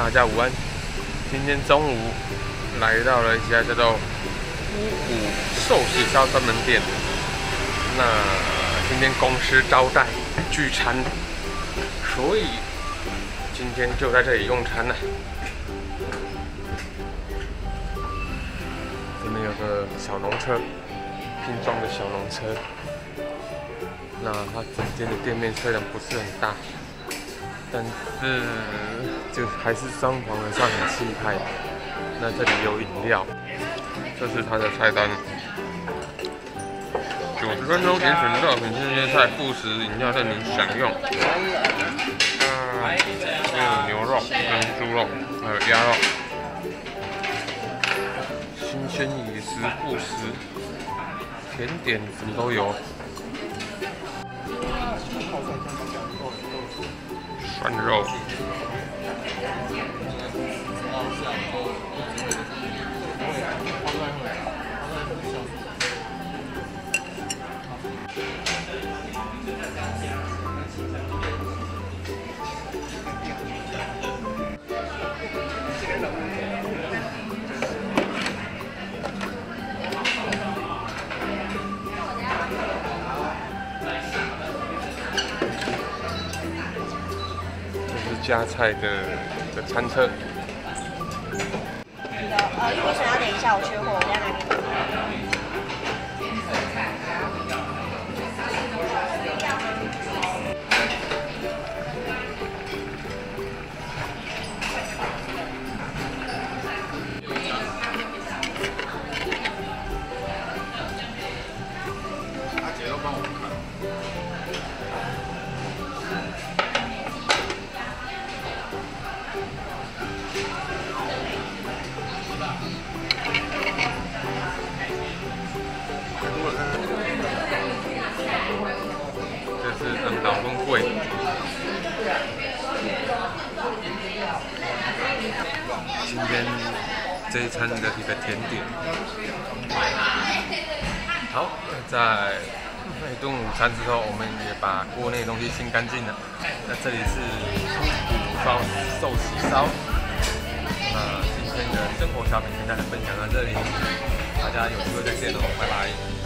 大家午安。今天中午来到了一家叫做五谷寿喜烧专门店。那今天公司招待聚餐，所以今天就在这里用餐了。这边有个小农车，拼装的小农车。那它整间的店面虽然不是很大，但是就还是装潢的算很气派。那这里有饮料，这是它的菜单：90分钟点选料品这些菜，副食饮料任您享用。有牛肉、跟猪肉，还有鸭肉，新鲜饮食副食，甜点什么都有。涮肉。加菜的餐车。 你的为什么要等一下？我缺货，我等下拿给你。 阿姐都帮我看。这是老公柜。今天这一餐的一个甜点。好，在一顿午餐之后，我们也把锅内的东西清干净了。那这里是五谷寿喜烧。那今天的生活小品跟大家分享到这里，大家有机会再见喽，拜拜。